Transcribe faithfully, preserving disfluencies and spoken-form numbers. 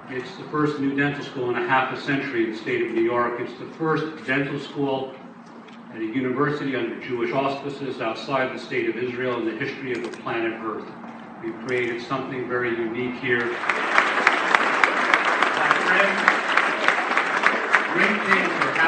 It's the first new dental school in a half a century in the state of New York. It's the first dental school at a university under Jewish auspices outside the state of Israel in the history of the planet Earth. We've created something very unique here. Great things are happening.